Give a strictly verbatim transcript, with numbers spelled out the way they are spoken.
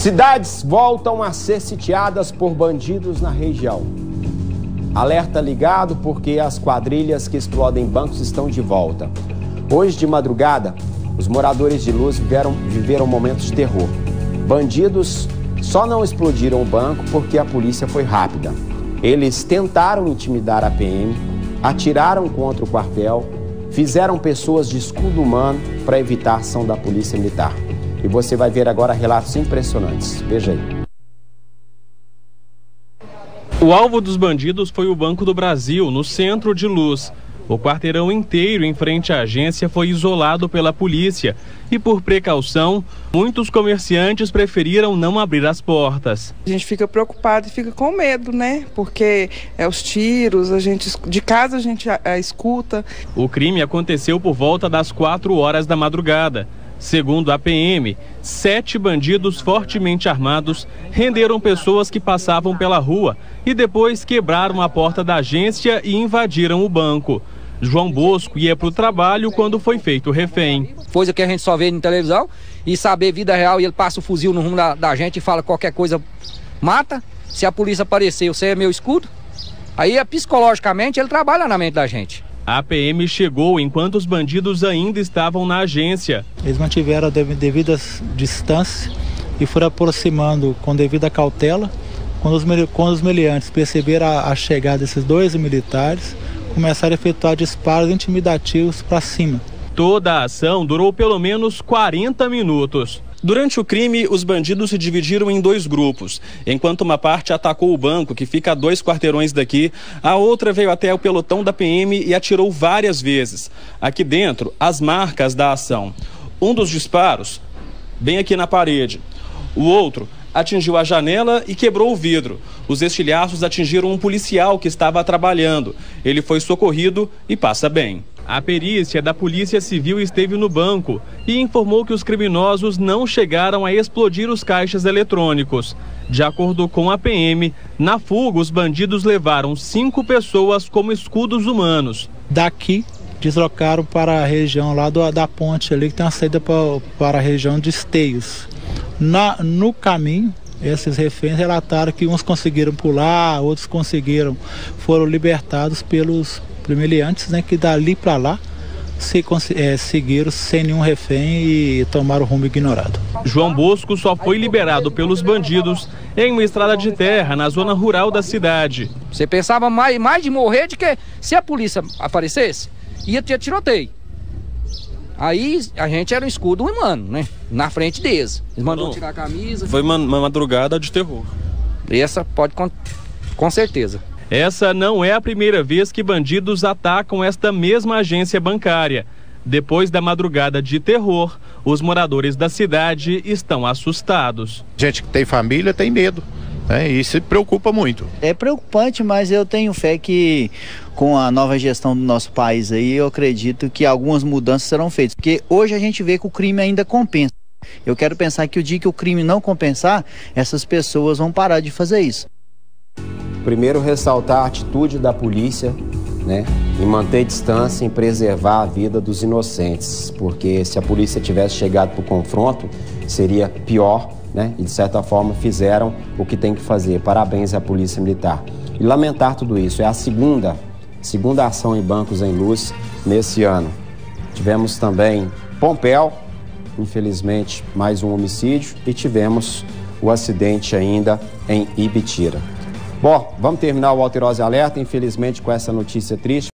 Cidades voltam a ser sitiadas por bandidos na região. Alerta ligado porque as quadrilhas que explodem bancos estão de volta. Hoje de madrugada, os moradores de Luz viveram, viveram momentos de terror. Bandidos só não explodiram o banco porque a polícia foi rápida. Eles tentaram intimidar a P M, atiraram contra o quartel, fizeram pessoas de escudo humano para evitar a ação da polícia militar. E você vai ver agora relatos impressionantes. Veja aí. O alvo dos bandidos foi o Banco do Brasil, no centro de Luz. O quarteirão inteiro em frente à agência foi isolado pela polícia e, por precaução, muitos comerciantes preferiram não abrir as portas. A gente fica preocupado e fica com medo, né? Porque é os tiros, a gente de casa a gente a, a escuta. O crime aconteceu por volta das quatro horas da madrugada. Segundo a P M, sete bandidos fortemente armados renderam pessoas que passavam pela rua e depois quebraram a porta da agência e invadiram o banco. João Bosco ia para o trabalho quando foi feito refém. Coisa que a gente só vê na televisão e saber vida real, e ele passa o fuzil no rumo da, da gente e fala qualquer coisa, mata. Se a polícia aparecer, você é meu escudo. Aí, psicologicamente, ele trabalha na mente da gente. A P M chegou enquanto os bandidos ainda estavam na agência. Eles mantiveram a devida distância e foram aproximando com devida cautela. Quando os, quando os meliantes perceberam a, a chegada desses dois militares, começaram a efetuar disparos intimidativos para cima. Toda a ação durou pelo menos quarenta minutos. Durante o crime, os bandidos se dividiram em dois grupos. Enquanto uma parte atacou o banco, que fica a dois quarteirões daqui, a outra veio até o pelotão da P M e atirou várias vezes. Aqui dentro, as marcas da ação. Um dos disparos, bem aqui na parede. O outro atingiu a janela e quebrou o vidro. Os estilhaços atingiram um policial que estava trabalhando. Ele foi socorrido e passa bem. A perícia da Polícia Civil esteve no banco e informou que os criminosos não chegaram a explodir os caixas eletrônicos. De acordo com a P M, na fuga os bandidos levaram cinco pessoas como escudos humanos. Daqui deslocaram para a região lá do, da ponte ali, que tem uma saída para, para a região de Esteios. Na, no caminho, esses reféns relataram que uns conseguiram pular, outros conseguiram, foram libertados pelos meliantes, né, que dali para lá se, é, seguiram sem nenhum refém e tomaram o rumo ignorado. João Bosco só foi liberado pelos bandidos em uma estrada de terra na zona rural da cidade. Você pensava mais, mais de morrer de que se a polícia aparecesse, ia ter tiroteio. Aí a gente era um escudo humano, né? Na frente deles. Eles mandou tirar a camisa. Foi uma, uma madrugada de terror. Essa pode, com, com certeza. Essa não é a primeira vez que bandidos atacam esta mesma agência bancária. Depois da madrugada de terror, os moradores da cidade estão assustados. Gente que tem família tem medo, né? E se preocupa muito. É preocupante, mas eu tenho fé que com a nova gestão do nosso país aí, eu acredito que algumas mudanças serão feitas. Porque hoje a gente vê que o crime ainda compensa. Eu quero pensar que o dia que o crime não compensar, essas pessoas vão parar de fazer isso. Primeiro, ressaltar a atitude da polícia, né, em manter distância, em preservar a vida dos inocentes, porque se a polícia tivesse chegado para o confronto, seria pior, né, e de certa forma fizeram o que tem que fazer. Parabéns à Polícia Militar. E lamentar tudo isso, é a segunda, segunda ação em bancos em Luz nesse ano. Tivemos também Pompéu, infelizmente mais um homicídio, e tivemos o acidente ainda em Ibitira. Bom, vamos terminar o Alterosa Alerta, infelizmente, com essa notícia triste.